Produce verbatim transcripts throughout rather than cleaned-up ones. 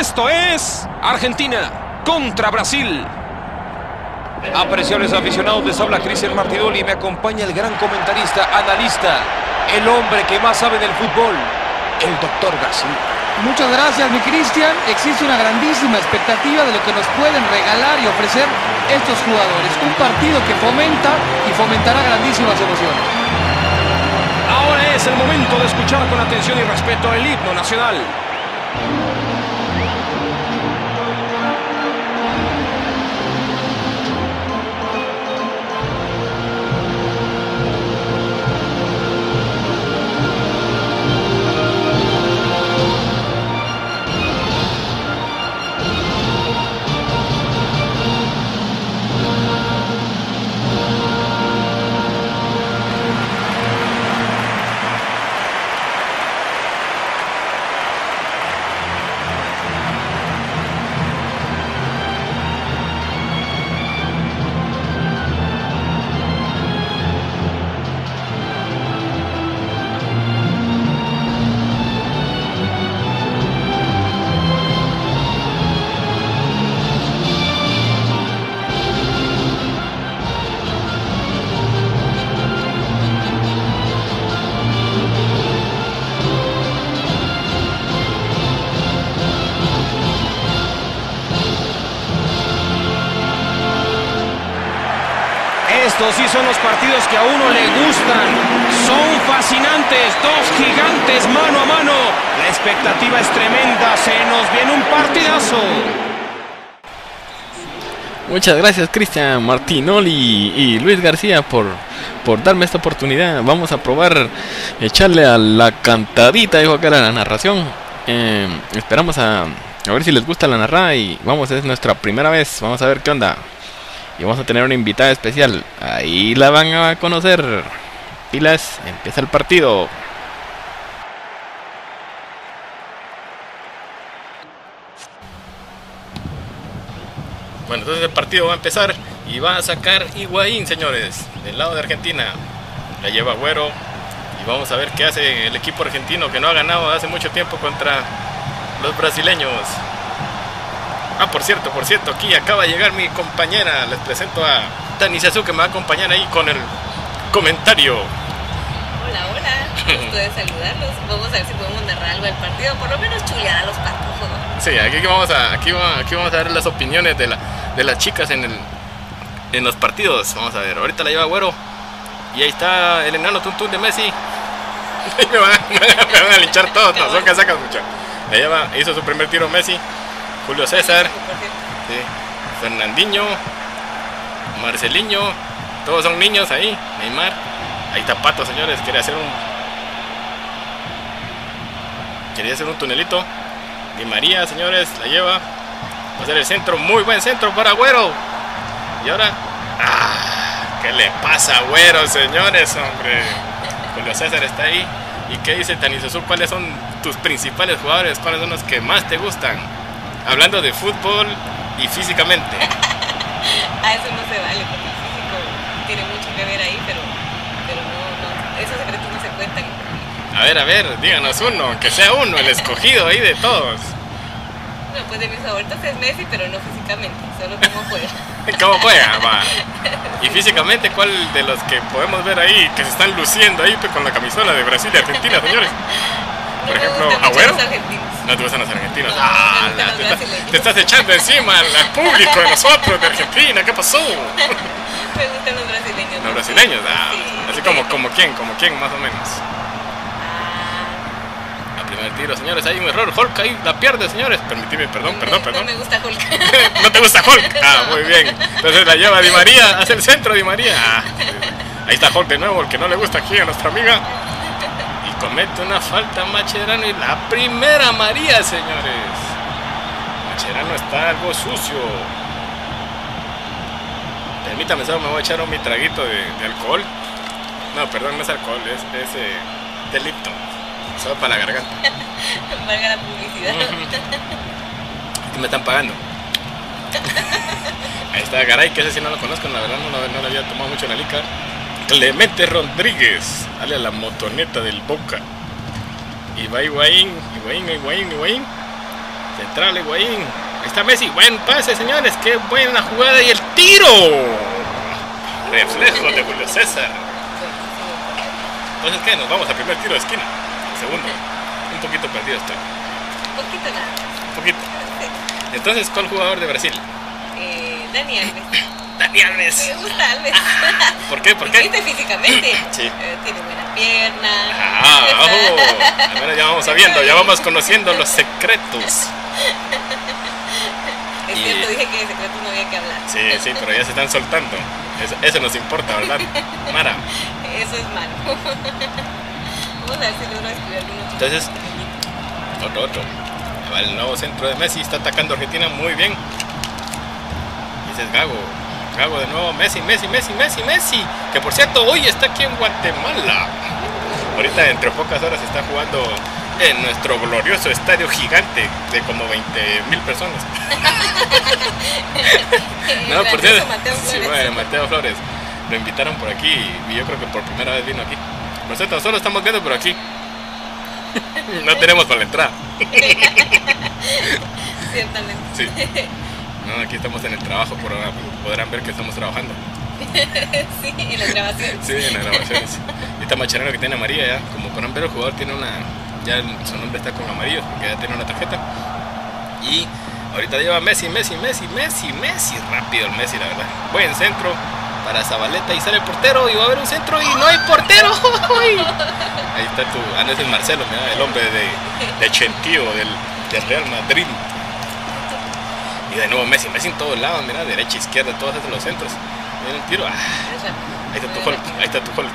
Esto es Argentina contra Brasil. Apreciables aficionados, les habla Cristian Martinoli y me acompaña el gran comentarista, analista, el hombre que más sabe del fútbol, el doctor Brasil. Muchas gracias, mi Cristian. Existe una grandísima expectativa de lo que nos pueden regalar y ofrecer estos jugadores. Un partido que fomenta y fomentará grandísimas emociones. Ahora es el momento de escuchar con atención y respeto el himno nacional. Estos sí son los partidos que a uno le gustan. Son fascinantes, dos gigantes mano a mano. La expectativa es tremenda, se nos viene un partidazo. Muchas gracias, Cristian Martinoli y Luis García por, por darme esta oportunidad. Vamos a probar echarle a la cantadita, dijo acá la narración. Eh, esperamos a, a ver si les gusta la narrada y vamos, es nuestra primera vez. Vamos a ver qué onda. Y vamos a tener una invitada especial. Ahí la van a conocer. Pilas, empieza el partido. Bueno, entonces el partido va a empezar y va a sacar Higuaín, señores, del lado de Argentina. La lleva Agüero y vamos a ver qué hace el equipo argentino que no ha ganado hace mucho tiempo contra los brasileños. Ah, por cierto, por cierto, aquí acaba de llegar mi compañera. Les presento a Tani Sasu, que me va a acompañar ahí con el comentario. Hola, hola, gusto de saludarlos. Vamos a ver si podemos narrar algo del partido, por lo menos chulear a los patojos, ¿no? Sí, aquí vamos a, aquí, va, aquí vamos a ver las opiniones de, la, de las chicas en, el, en los partidos. Vamos a ver, ahorita la lleva Agüero. Y ahí está el enano tuntún de Messi. me, van, me van a linchar todos, no, son casacas mucho. La lleva, hizo su primer tiro Messi. Julio César, sí, Fernandinho, Marcelinho, todos son niños ahí, Neymar, ahí está Pato, señores, quiere hacer un quería hacer un tunelito. Di María, señores, la lleva, va a hacer el centro, muy buen centro para Agüero. Y ahora, ¡ah! ¿Qué le pasa a Agüero, señores, hombre? Julio César está ahí. ¿Y qué dice Tanisasu? ¿Cuáles son tus principales jugadores? ¿Cuáles son los que más te gustan? Hablando de fútbol y físicamente. A eso no se vale, porque el físico tiene mucho que ver ahí, pero, pero no, no, esos secretos no se cuentan. A ver, a ver, díganos uno, que sea uno, el escogido ahí de todos. Bueno, pues de mis favoritos es Messi, pero no físicamente, solo cómo juega. ¿Cómo juega? Va. Y físicamente, ¿cuál de los que podemos ver ahí, que se están luciendo ahí con la camisola de Brasil y Argentina, señores? Por no ejemplo, me Agüero. los argentinos. No te gustan los argentinos. No, ah, no, la, no, te, no, está, no, te estás echando encima al, al público de nosotros, de Argentina. ¿Qué pasó? Me gustan los brasileños. Los brasileños, ah, sí, así sí, como, sí. como quién, como quién más o menos. Ah. A primer tiro, señores, hay un error. Hulk ahí la pierde, señores. Permitime, perdón, perdón, no, perdón. No me gusta Hulk. ¿No te gusta Hulk? Ah, muy bien. Entonces la lleva Di María, hace el centro Di María. Ah, ahí está Hulk de nuevo, el que no le gusta aquí a nuestra amiga. Comete una falta Mascherano y la primera amarilla, señores. Mascherano está algo sucio. Permítame, solo me voy a echar un mi traguito de, de alcohol. No, perdón, no es alcohol, es, es eh, de Lipton. Solo para la garganta. Valga la publicidad. Aquí me están pagando. Ahí está Garay, que ese sí no lo conozco, la verdad no, no, no le había tomado mucho la lica. Clemente Rodríguez, dale a la motoneta del Boca. Y va Higuaín, Higuaín, Higuaín, Higuaín. Central, Higuaín. Ahí está Messi. Buen pase, señores. Qué buena jugada. Y el tiro. Reflejo de Julio César. Entonces, ¿qué? Nos vamos al primer tiro de esquina. El segundo. Un poquito perdido estoy. Un poquito nada más. Un poquito. Entonces, ¿cuál jugador de Brasil? Eh, Dani Alves. Dani Alves. Me gusta Alves. ¿Por qué? ¿Por Porque qué? viste físicamente. Sí. Eh, tiene buena pierna. Ah, oh. Bueno, ya vamos sabiendo, ya vamos conociendo los secretos. Es Y- cierto, dije que de secretos no había que hablar. Sí, sí, pero ya se están soltando. Eso, eso nos importa, ¿verdad? Mara. Eso es malo. Vamos a ver si logro escribir algunos. Entonces, otro, otro. Va el nuevo centro de Messi, está atacando a Argentina muy bien. Y ese es Gago. Gago de nuevo, Messi, Messi, Messi, Messi, Messi. Que por cierto, hoy está aquí en Guatemala. Ahorita, entre pocas horas, está jugando en nuestro glorioso estadio gigante de como veinte mil personas. No, por cierto. Mateo Sí, Flores. bueno, Mateo Flores. Lo invitaron por aquí y yo creo que por primera vez vino aquí. Por cierto, solo estamos viendo por aquí. No tenemos para la entrada. Ciertamente. Sí. No, aquí estamos en el trabajo, por ahora podrán ver que estamos trabajando. Sí, en las grabaciones. Sí, en las grabaciones. Y esta machanera que tiene amarilla ya, como podrán ver el jugador tiene una, ya el- su nombre está con amarillo, porque ya tiene una tarjeta. Y ahorita lleva Messi, Messi, Messi, Messi, Messi, rápido el Messi, la verdad. Buen centro para Zabaleta y sale el portero y va a haber un centro y no hay portero. Ahí está tu, ah, no es el Marcelo, mira, el hombre de, de Chentío, del, del Real Madrid. Y de nuevo Messi, Messi en todos lados, mira, derecha, izquierda, todos estos los centros. Mira el tiro, ah, ahí está tu Hulk, ahí está tu Hulk.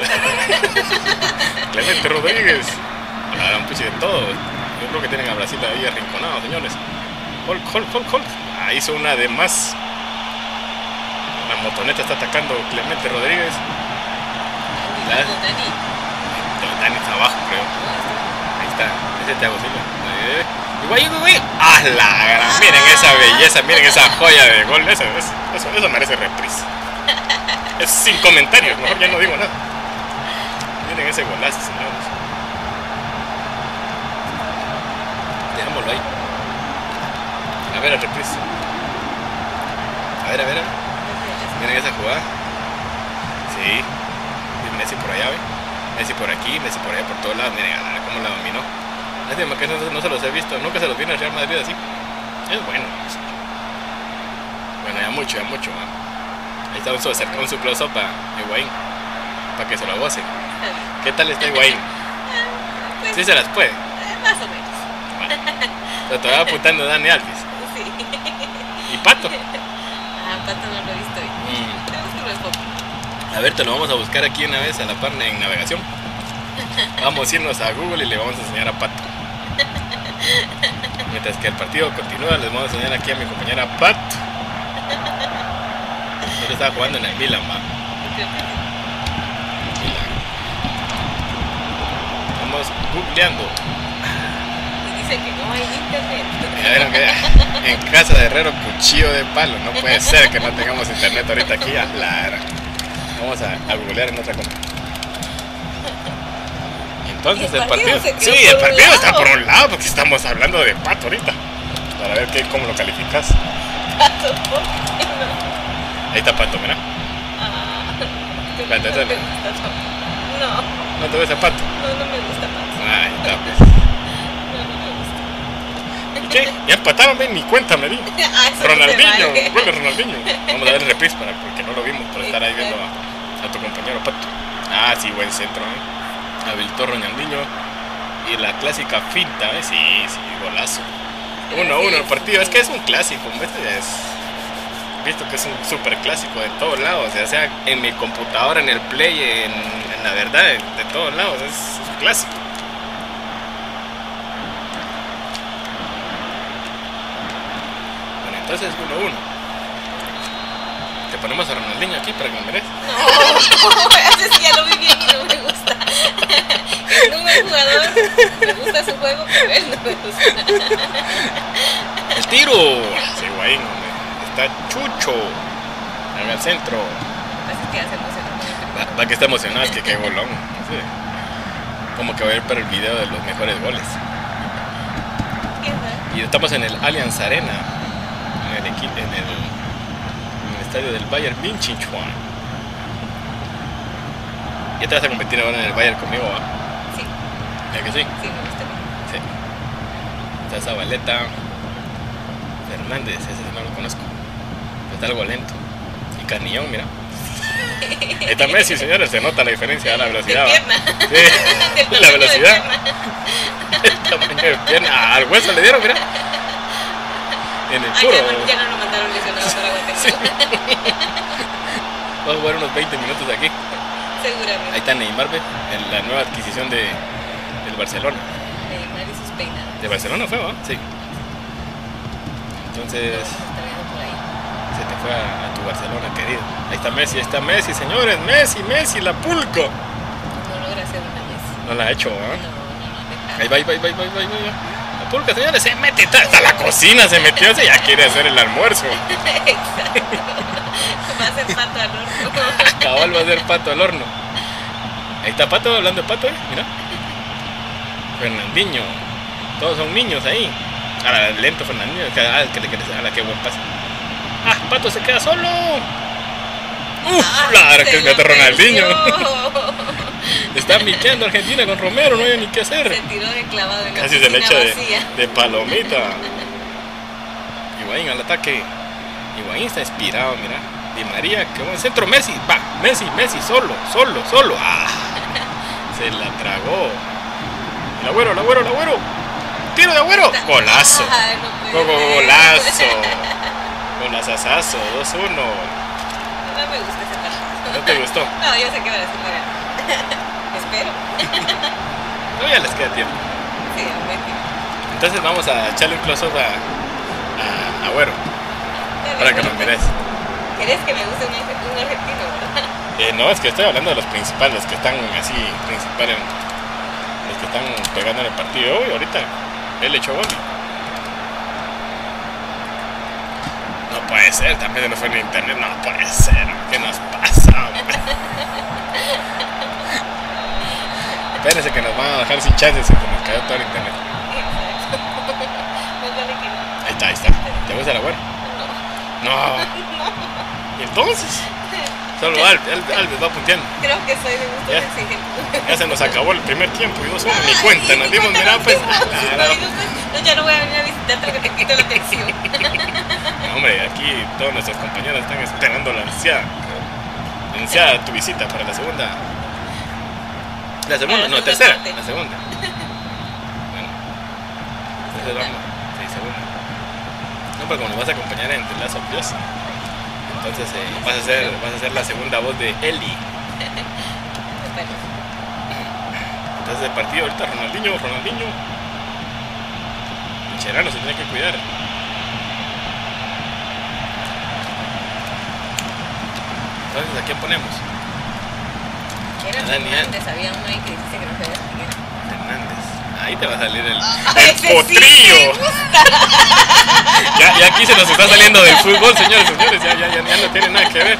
Ah, Clemente Rodríguez. Ah, un puche de todo. Yo creo que tienen a Brasil ahí arrinconado, señores. Hulk, Hulk, Hulk, Hulk. Ah, hizo una de más. La motoneta está atacando Clemente Rodríguez. La- Dani. Dani está abajo, creo. Ahí está, ese es Thiago Silva. Eh, Higuaín, Higuaín. ¡Ah, la gran! Miren esa belleza, miren esa joya de gol. Eso, eso, eso, eso merece reprise. Es sin comentarios, mejor ya no digo nada. Miren ese golazo, señores. Dejámoslo ahí. A ver, el reprise. A ver, a ver, a ver. Miren esa jugada. Sí. Y Messi por allá, ¿ve? Messi por aquí, Messi por allá, por todos lados. Miren, ah, cómo la dominó. Lástima que no, no se los he visto. Nunca se los vi en el Real Madrid así. Es bueno. Bueno, ya mucho, ya mucho. ¿eh? Ahí está un su, un su close-up a Higuaín. Para que se lo gocen. ¿Qué tal está Higuaín? Pues, Sí se las puede. eh, más o menos. Bueno. Pero todavía apuntando Dani Alves. Sí. Y Pato. Ah, Pato no lo he visto hoy. Mm. Tenemos que ver foto. A ver, te lo vamos a buscar aquí una vez a la par en navegación. Vamos a irnos a Google y le vamos a enseñar a Pato. Mientras que el partido continúa, les vamos a enseñar aquí a mi compañera Pat. Él estaba jugando en el Milan, va. Creo que sí. Milan. Estamos googleando. Y dice que no hay internet. Ya vieron que en casa de Herrero, cuchillo de palo. No puede ser que no tengamos internet ahorita aquí. A la era. Vamos a, a googlear en otra cosa. Entonces Y el el partido partido, se quedó sí, por el un partido lado. está por un lado porque estamos hablando de Pato ahorita. Para ver qué, cómo lo calificas. Pato, ¿por qué no? Ahí está Pato, mira. Ah, Espérate, no me espérate. gusta Pato. No, ¿No te ves a Pato? no, no me gusta Pato. Ahí está, pues. No, no me gusta. ¿Y qué? Ya empataron, ven, ni cuenta me di. Ah, eso no se Ronaldinho, vale. gol de Ronaldinho. Vamos a ver el reprise para porque no lo vimos por estar ahí viendo a, a tu compañero Pato. Ah, sí, buen centro, ¿eh? Habilitó Ronaldinho. Y la clásica finta, ¿eh? Sí, sí, golazo. uno a uno el partido. Es que es un clásico, este ya es. Visto que es un super clásico de todos lados, ya sea en mi computadora, en el play, en, en la verdad, de, de todos lados, es, es un clásico. Bueno, entonces uno a uno. Te ponemos a Ronaldinho aquí para que me merezca. No, ese sí ya lo vi bien y no me gusta. Es un buen jugador, me gusta su juego, pero él no me gusta. El tiro. Sí, Higuaín, hombre. Está Chucho. En el centro. Así que ya se emocionó. Va, va que está emocionado, es que qué golón. Sí. Como que voy a ir para el video de los mejores goles. ¿Quién sabe? Y estamos en el Allianz Arena, en el, equi- en el, en el estadio del Bayern München. ¿Ya te vas a competir ahora en el Bayern conmigo, va? Sí, ¿Ya que sí? sí, me gusta. Sí. Está Zabaleta, Fernández, ese sí no lo conozco. Está algo lento. Y Canillón, mira. Y también, sí, señores, se nota la diferencia de la velocidad. De ¿va? pierna. Sí, Del la tamaño de velocidad. pierna. El tamaño de pierna. Ah, al hueso le dieron, mira. En el Ah, puro. ya, no, ya no lo mandaron lesionado para Guatemala. Vamos a jugar unos veinte minutos aquí. Ahí Seguramente. está Neymar, ve, en la nueva adquisición de, del Barcelona. Neymar y sus peinados. ¿De Barcelona fue, va? Sí. Entonces, Está viendo por ahí. se te fue a, a tu Barcelona, querido. Ahí está Messi, ahí está Messi, señores. Messi, Messi, la pulca. No logra hacer una vez. No la ha hecho, ¿ah? No, no, no, deja. Ahí va, ahí va, ahí va, ahí va, ahí va, ahí va. La pulca, señores, se mete hasta la cocina, se metió, se ya quiere hacer el almuerzo. Exacto. Va a ser pato al horno. Cabal va a ser pato al horno. Ahí está Pato, hablando de Pato, ¿eh? Mira. Fernandinho. Todos son niños ahí. Ahora, lento Fernandinho. Que, ah, que le quiere a la que buen pase. Ah, Pato se queda solo. Uf, Ah, claro que se es gato lo Ronaldinho. perdió. Está miqueando Argentina con Romero, no hay ni qué hacer. Se tiró de clavado en la Casi se le piscina echa vacía. de, de palomita. Higuaín al ataque. Higuaín está inspirado, mira. Di María, que buen centro. Messi, va, Messi, Messi, solo, solo, solo. Ah, se la tragó. El agüero, el agüero, el agüero. Tiro de agüero. Golazo. Ay, no puede Go- go- ser. Golazo. Golazazazo, dos uno. No me gusta ese partido. ¿No te gustó? No, yo sé que van a hacer la gana. Espero. Todavía les queda tiempo. Sí, obviamente. Entonces vamos a echarle un close-up a, a Agüero. Dale, Para que bueno, lo mires. ¿Querés que me guste un, arge- un argentino, verdad? Eh, no, es que estoy hablando de los principales, los que están así, principales, los que están pegando en el partido de hoy. Ahorita él echó gol. No puede ser, también se nos fue en internet. No puede ser, ¿qué nos pasa, hombre? Espérense que nos van a dejar sin chances, se nos cayó todo el internet. Exacto. Más vale que no. Ahí está, ahí está. ¿Te gusta el Agüero? No. ¿Y entonces? Solo Alves, Alves, Alves va punteando. Creo que soy de gustos Ya. exigentes. Ya se nos acabó el primer tiempo y dos uno, ni cuenta, nos dimos, mira, pues. No, no, ya no voy a venir a visitarte porque te quito la atención. No, hombre, aquí todos nuestros compañeros están esperando la ansiada, la ansiada tu visita para la segunda. La segunda, Para la no, segunda tercera, parte. la segunda. Bueno, entonces vamos, sí, segunda. No, pero como nos vas a acompañar en The Last of Us, entonces eh, vas, a ser, vas a ser la segunda voz de Ellie. Entonces el partido ahorita, Ronaldinho, Ronaldinho. Cherano se tiene que cuidar. Entonces, ¿a quién ponemos? Era Dani, Fernández, había uno ahí que dice que no se ve. Fernández. Ahí te va a salir el, Ese el sí potrillo. me gusta. Ya, ya aquí se nos está saliendo del fútbol, señores, señores. Ya, ya, ya, ya no tiene nada que ver.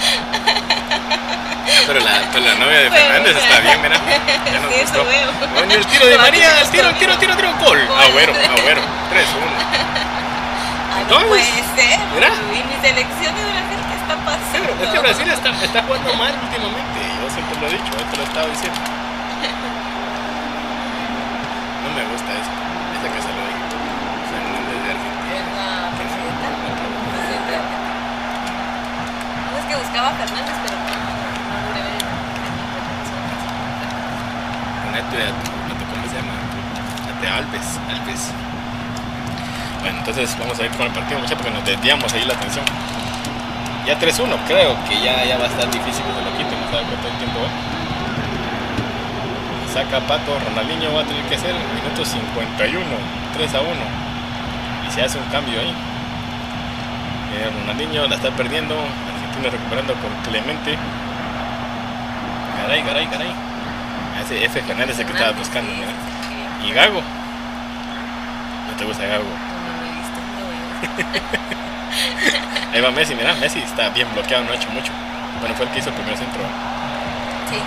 Pero la, pero la novia de Bueno, Fernández está bien, mira. Ya nos sí, eso gustó. veo. Bueno, y el tiro de No, María, sí, el tiro, el sí. tiro, el tiro, el tiro, gol. Gol. Agüero, Agüero. tres uno. Ay, no Entonces, puede ser. mira. Y mi selección de Brasil, ¿qué está pasando? Es que Brasil está, está jugando mal últimamente. Yo siempre lo he dicho, esto lo he estado diciendo. No me gusta eso. Ese que se lo digo. Fernández de Argentina. Es la presidenta. Presidenta de Argentina. No, es que buscaba a Fernández, pero no, no logré ver el Ponete a tu, a tu, ¿cómo se llama? A te Alves, Alves. Bueno, entonces vamos a ir con el partido, muchachos, porque nos desviamos ahí la atención. Ya tres uno, creo que ya, ya va a estar difícil que se lo quiten, no sabe cuánto tiempo va. Saca Pato, Ronaldinho va a tener que hacer minuto cincuenta y uno, tres a uno. Y se hace un cambio ahí. Eh, Ronaldinho la está perdiendo, Argentina recuperando con Clemente. Garay, Garay, Garay. Ese F Fernández es el que estaba buscando, mira. Y Gago. ¿No te gusta Gago? Ahí va Messi, mira, Messi está bien bloqueado, no ha hecho mucho. Bueno, fue el que hizo el primer centro. Sí.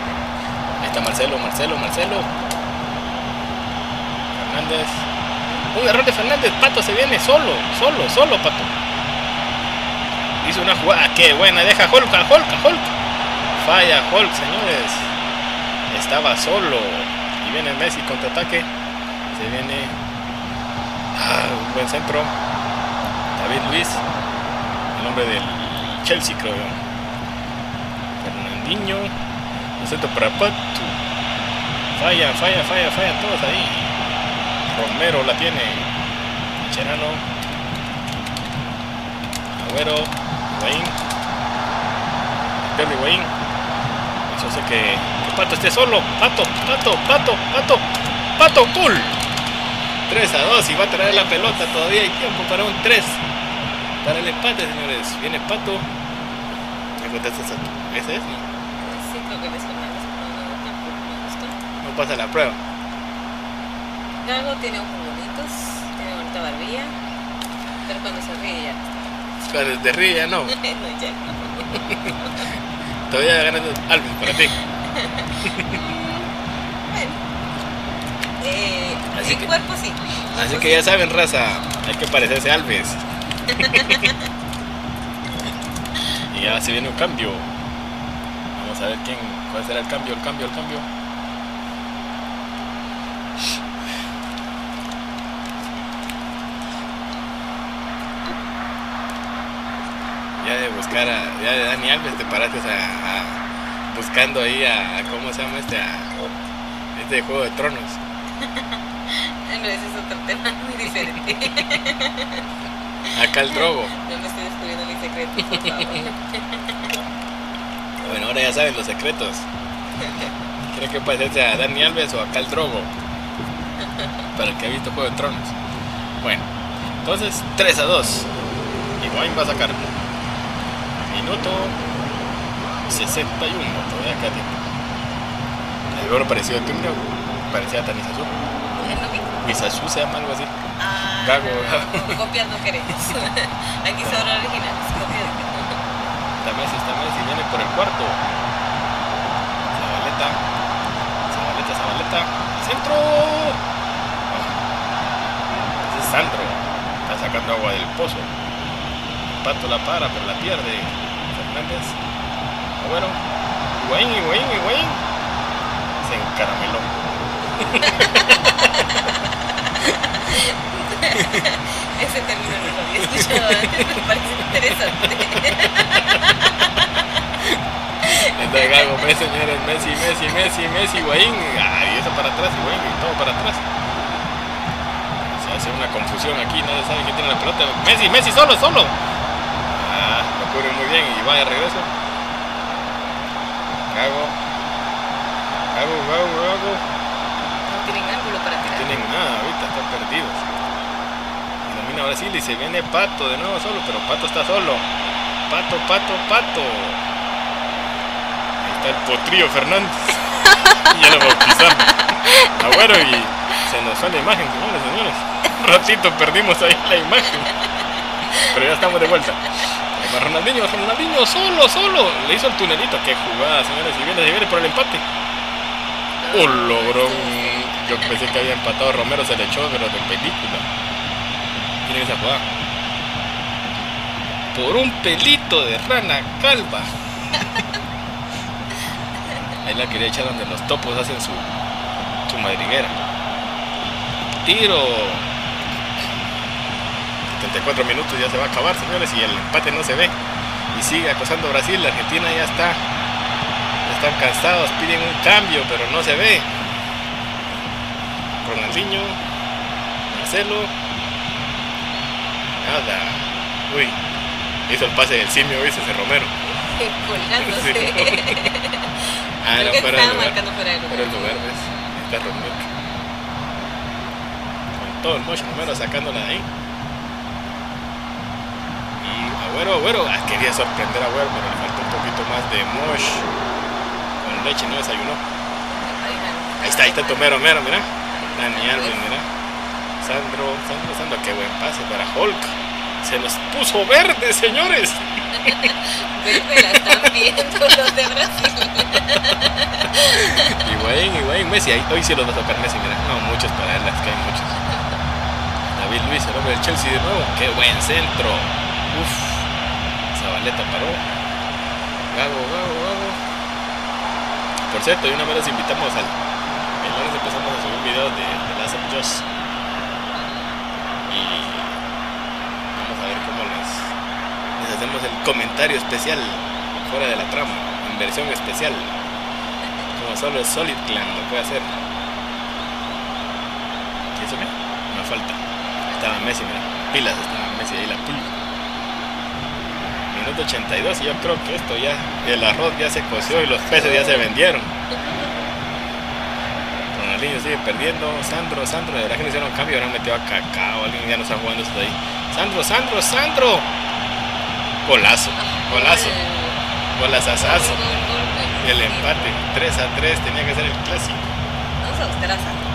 Ahí está Marcelo, Marcelo, Marcelo. Fernández. Un error de Fernández. Pato se viene solo, solo, solo Pato. Hizo una jugada. Qué buena. Deja Hulk, a Hulk, a Hulk. Falla Hulk, señores. Estaba solo. Y viene Messi contraataque. Se viene. Ah, un buen centro. David Luiz. El hombre del Chelsea, creo yo. Fernandinho. Un centro para Pato. Falla, falla, falla, falla. Todos ahí. Romero la tiene. Cherano. Agüero. Higuaín. Pedro Higuaín. Eso hace que, que Pato esté solo. Pato, Pato, Pato, Pato. Pato, cool. tres a dos y va a traer la pelota. Todavía hay tiempo para un tres. Para el empate, señores. Viene Pato. ¿Me contestas a tú? ¿Ese es? No, Sí, creo que les Fernández, pero no, tampoco me gustó. no pasa la prueba. Gago tiene ojos bonitos, tiene bonita barbilla, pero cuando se ríe ya no Pero de ríe ya no. está. No, ya no. Todavía ganas Alves para ti. Bueno. Eh, Así en que- cuerpo sí. Así que ya saben, raza. Hay que parecerse a Alves. Y ya se viene un cambio. Vamos a ver quién, cuál será el cambio, el cambio, el cambio. Ya de buscar a, ya de Dani Alves te paraste a, a- buscando ahí a, a cómo se llama este, a, este Juego de Tronos. No, ese es otro tema muy diferente. Acá el Drogo. No me estoy descubriendo mis secretos, por favor. Bueno, ahora ya saben los secretos. ¿Creen que parecerse a Dani Alves o a Khal Drogo? Para el que ha visto Juego de Tronos. Bueno, entonces tres a dos. Higuaín va a sacar. Minuto sesenta y uno. Todavía queda tiempo. El gol parecido a Tumnio. Parecía a Tanizazú. Ya no vi. Misazú se llama algo así. Ah, Gago. no, copias no queremos. Aquí son originales, copias no. Está Messi, está Messi. Viene por el cuarto. Zabaleta. Zabaleta, Zabaleta. Centro. Ese es Sandro. Está sacando agua del pozo. Pato la para, pero la pierde. Fernández. Agüero. Higuaín, Higuaín, Higuaín. Se encarameló. Ese término no lo había escuchado antes, me parece interesante. Entonces Gago, Messi, señores. Messi, Messi, Messi, Messi, Higuaín. Ay, eso para atrás, Higuaín, y todo para atrás. Se hace una confusión aquí, nadie sabe quién tiene la pelota. Messi, Messi, solo, solo. Ah, lo cubre muy bien y va de regreso. Gago. Gago, Gago, Gago. No tienen ángulo para No tirar. tienen nada, ahorita están perdidos. Y domina Brasil y se viene Pato de nuevo solo, pero Pato está solo. Pato, Pato, Pato. Ahí está el potrillo Fernández. Y ya lo bautizamos. Agüero y se nos fue la imagen, señores, señores. Un ratito perdimos ahí la imagen. Pero ya estamos de vuelta. Ahí va Ronaldinho, Ronaldinho solo, solo. Le hizo el tunelito. Qué jugada, señores. Y viene, se viene por el empate. Oh, logró un... Yo pensé que había empatado Romero, se le echó, pero de película. Miren esa jugada. Por un pelito de rana calva. Ahí la quería echar donde los topos hacen su, su madriguera. Tiro. setenta y cuatro minutos ya se va a acabar, señores, y el empate no se ve. Y sigue acosando a Brasil. La Argentina ya está. Ya están cansados, piden un cambio, pero no se ve. Ronaldinho, Marcelo. Nada. Uy, hizo el pase del simio, ¿viste? Ese Romero. Colgándose. Sí. Ah, Creo no, que fuera estaba el lugar. marcando fuera de lugar. Fuera el lugar, ¿ves? Ahí está Romero. Con todo el mocho Romero sacándola de ahí. Y Agüero, Agüero. Ah, quería sorprender a Agüero, pero le faltó un poquito más de mosh. Con leche, no desayunó. Ahí está, ahí está Tomero, mero, mira. Dani Alves, mira. Sandro, Sandro, Sandro, qué buen pase para Hulk. Se nos puso verde, señores. Verde la están viendo los de Brasil. Higuaín, Higuaín, Messi. Ahí, hoy sí los va a tocar Messi, mira. No, muchos para él, es que hay muchos. David Luiz, el hombre del Chelsea de nuevo. Qué buen centro. Uf. Zabaleta paró. Gago, Gago, Gago. Por cierto, y una vez les invitamos al... El lunes empezamos a subir videos de, de Last of Us. Y vamos a ver cómo les, les hacemos el comentario especial fuera de la trama, en versión especial. Como solo el Solid Clan lo puede hacer. ¿Y eso qué? Una falta. Estaba Messi, mira. Pilas, estaba Messi ahí la pulga. Minuto ochenta y dos y yo creo que esto ya, el arroz ya se coció y los peces ya se vendieron. Ronaldinho sigue perdiendo. Sandro, Sandro, de verdad que no hicieron cambio, ahora metió a Cacao, alguien ya no está jugando esto ahí. Sandro, Sandro, Sandro. Golazo, golazo. Golazazazo. Y el empate, tres a tres, tenía que ser el clásico. Vamos a buscar a Sandro.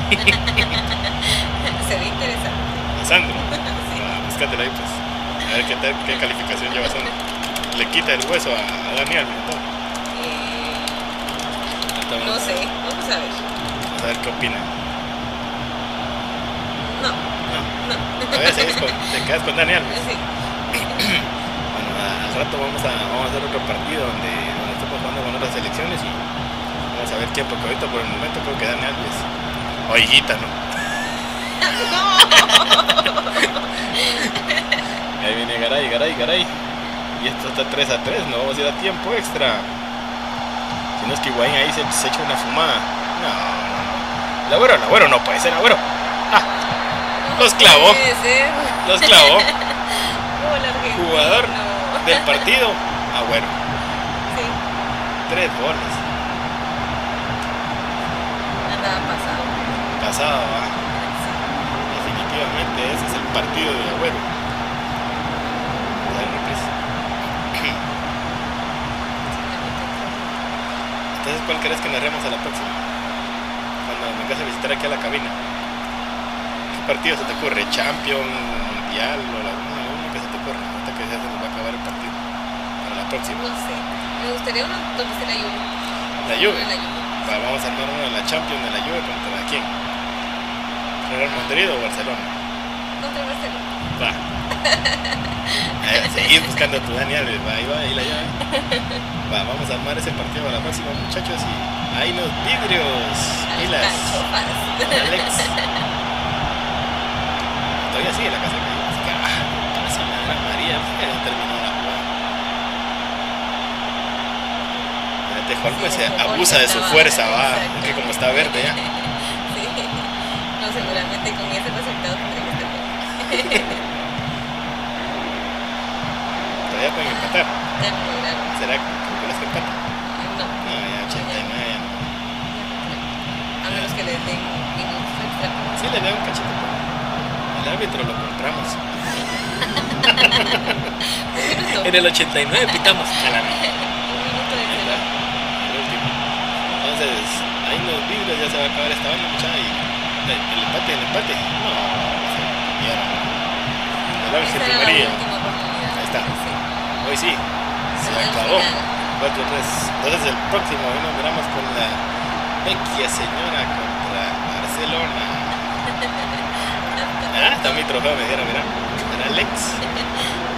Se ve interesante. A Sandro. Sí. Ah, búscatelo ahí pues. A ver qué, tal, qué calificación lleva Sandro. Le quita el hueso a, a Daniel. Eh, Entonces, no sé, vamos a ver. Vamos a ver qué opina. No, No, no. todavía seguís con, te quedas con Daniel. Sí. Bueno, al rato vamos a, vamos a hacer otro partido donde, donde estamos jugando con otras selecciones y vamos a ver quién, porque ahorita por el momento creo que Dani Alves o Higuita, ¿no? Ahí viene Garay, Garay, Garay. Y esto está tres a tres, no vamos a ir a tiempo extra. Si no es que Higuaín ahí se, se echa una fumada. No, no, no. El Agüero, el Agüero no puede ser Agüero. Ah, los clavó. Puede ser. Los clavó. Gol argentino. Jugador del partido, Agüero. Sí, Tres goles. andaba pasado. Pasado, ¿va? Definitivamente ese es el partido de Agüero. Dale, pues. Entonces, ¿cuál crees que narremos a la próxima? Cuando me vengas a visitar aquí a la cabina. ¿Qué partido se te ocurre? ¿Champion, Mundial o la uno, uno que se te ocurre? Ahorita que ya se nos va a acabar el partido. Para la próxima. No sé. Me gustaría uno donde esté la Juve. La Juve. La Juve. Va, vamos a armar uno de la Champions de la Juve contra quién. ¿Real Madrid o Barcelona? Contra el Barcelona. Va. Eh, seguir buscando a tu Dani Alves, va, ahí va, ahí la llave. Va, vamos a armar ese partido para la próxima, muchachos. Y ahí los vidrios. Pilas. Cachofas. Alex. Todavía sigue la casa de Calle. Así que, ah, casi nada, María, que ya terminó la jugada. Fíjate, Juan pues se abusa de su fuerza, va. Que como está verde ya. Sí. No, seguramente con ese resultado tendría que estar bien. Todavía pueden empatar. Ya me lograron. ¿Será que calculas que empatan? No. No, ya ochenta y nueve ya no. A menos que le den minutos extra. Sí le da un cachito. El árbitro lo compramos. Un minuto. En el ochenta y nueve pitamos. A la no. Un minuto de Ahí está, el último. Entonces, ahí los vidrios ya se va a acabar esta banda, muchacha. Y el empate, el empate. No, se perdieron. El Ángel Esta de era la María. última oportunidad. Ahí está. Sí. Hoy sí, se Al acabó. final. cuatro tres. Entonces, el próximo, hoy nos miramos con la vecchia señora contra Barcelona. Ah, está mi trofeo, me dijeron, mira. Era Alex.